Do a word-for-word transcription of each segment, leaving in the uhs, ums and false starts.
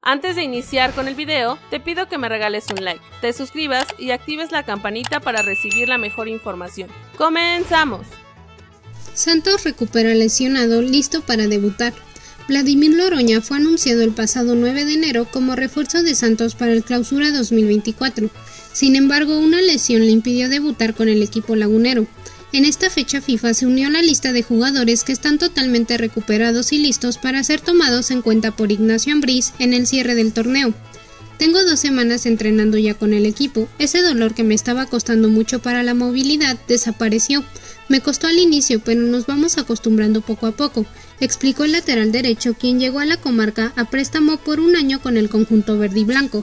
Antes de iniciar con el video, te pido que me regales un like, te suscribas y actives la campanita para recibir la mejor información. ¡Comenzamos! Santos recupera lesionado, listo para debutar. Vladimir Loroña fue anunciado el pasado nueve de enero como refuerzo de Santos para el Clausura dos mil veinticuatro. Sin embargo, una lesión le impidió debutar con el equipo lagunero. En esta fecha FIFA se unió a la lista de jugadores que están totalmente recuperados y listos para ser tomados en cuenta por Ignacio Ambriz en el cierre del torneo. Tengo dos semanas entrenando ya con el equipo, ese dolor que me estaba costando mucho para la movilidad desapareció. Me costó al inicio, pero nos vamos acostumbrando poco a poco, explicó el lateral derecho, quien llegó a la comarca a préstamo por un año con el conjunto verde y blanco.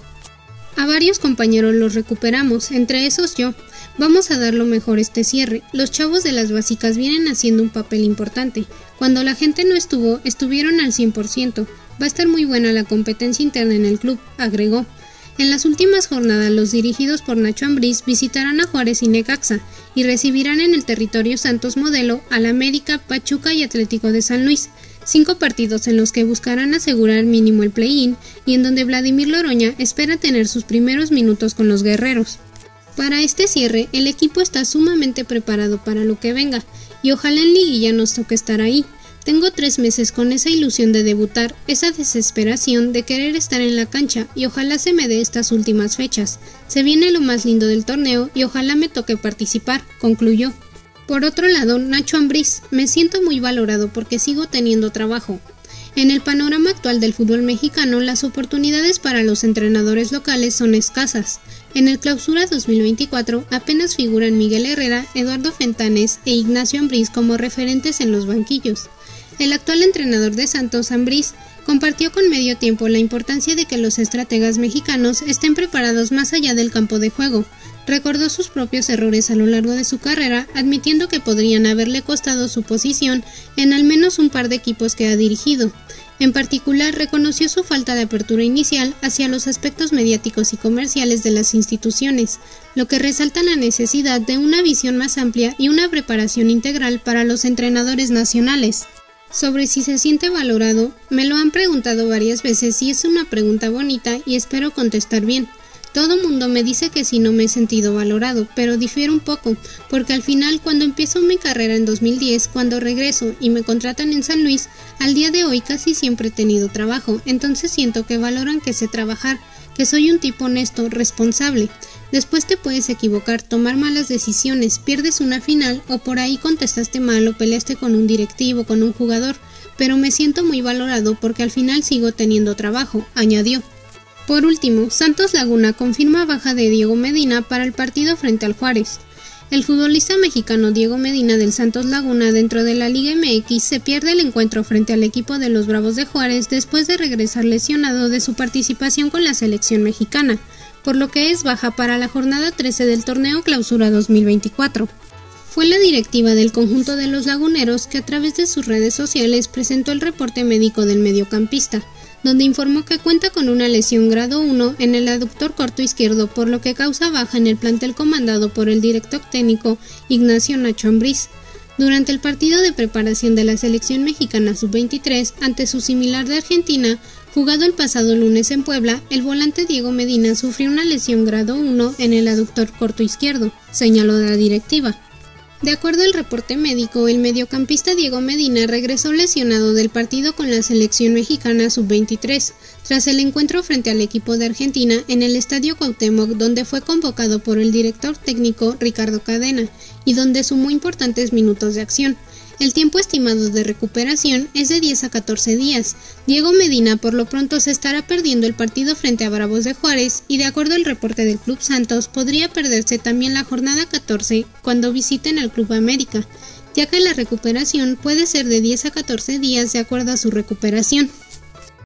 A varios compañeros los recuperamos, entre esos yo. Vamos a dar lo mejor este cierre. Los chavos de las básicas vienen haciendo un papel importante. Cuando la gente no estuvo, estuvieron al cien por ciento. Va a estar muy buena la competencia interna en el club, agregó. En las últimas jornadas, los dirigidos por Nacho Ambriz visitarán a Juárez y Necaxa y recibirán en el territorio Santos Modelo al América, Pachuca y Atlético de San Luis. Cinco partidos en los que buscarán asegurar mínimo el play-in y en donde Vladimir Loroña espera tener sus primeros minutos con los guerreros. Para este cierre, el equipo está sumamente preparado para lo que venga y ojalá en liguilla nos toque estar ahí. Tengo tres meses con esa ilusión de debutar, esa desesperación de querer estar en la cancha y ojalá se me dé estas últimas fechas. Se viene lo más lindo del torneo y ojalá me toque participar, concluyó. Por otro lado, Nacho Ambriz, me siento muy valorado porque sigo teniendo trabajo. En el panorama actual del fútbol mexicano, las oportunidades para los entrenadores locales son escasas. En el Clausura dos mil veinticuatro apenas figuran Miguel Herrera, Eduardo Fentanes e Ignacio Ambriz como referentes en los banquillos. El actual entrenador de Santos, Ambriz, compartió con Medio Tiempo la importancia de que los estrategas mexicanos estén preparados más allá del campo de juego. Recordó sus propios errores a lo largo de su carrera, admitiendo que podrían haberle costado su posición en al menos un par de equipos que ha dirigido. En particular, reconoció su falta de apertura inicial hacia los aspectos mediáticos y comerciales de las instituciones, lo que resalta la necesidad de una visión más amplia y una preparación integral para los entrenadores nacionales. Sobre si se siente valorado, me lo han preguntado varias veces y es una pregunta bonita y espero contestar bien. Todo mundo me dice que sí no me he sentido valorado, pero difiere un poco, porque al final cuando empiezo mi carrera en dos mil diez, cuando regreso y me contratan en San Luis, al día de hoy casi siempre he tenido trabajo, entonces siento que valoran que sé trabajar, que soy un tipo honesto, responsable. Después te puedes equivocar, tomar malas decisiones, pierdes una final o por ahí contestaste mal o peleaste con un directivo, con un jugador, pero me siento muy valorado porque al final sigo teniendo trabajo, añadió. Por último, Santos Laguna confirma baja de Diego Medina para el partido frente al Juárez. El futbolista mexicano Diego Medina del Santos Laguna dentro de la Liga M X se pierde el encuentro frente al equipo de los Bravos de Juárez después de regresar lesionado de su participación con la selección mexicana, por lo que es baja para la jornada trece del torneo Clausura dos mil veinticuatro. Fue la directiva del conjunto de los laguneros que a través de sus redes sociales presentó el reporte médico del mediocampista, donde informó que cuenta con una lesión grado uno en el aductor corto izquierdo, por lo que causa baja en el plantel comandado por el director técnico Ignacio Nacho Ambriz. Durante el partido de preparación de la selección mexicana sub veintitrés ante su similar de Argentina, jugado el pasado lunes en Puebla, el volante Diego Medina sufrió una lesión grado uno en el aductor corto izquierdo, señaló la directiva. De acuerdo al reporte médico, el mediocampista Diego Medina regresó lesionado del partido con la selección mexicana sub veintitrés, tras el encuentro frente al equipo de Argentina en el Estadio Cuauhtémoc, donde fue convocado por el director técnico Ricardo Cadena, y donde sumó importantes minutos de acción. El tiempo estimado de recuperación es de diez a catorce días. Diego Medina por lo pronto se estará perdiendo el partido frente a Bravos de Juárez y de acuerdo al reporte del Club Santos podría perderse también la jornada catorce cuando visiten al Club América, ya que la recuperación puede ser de diez a catorce días de acuerdo a su recuperación.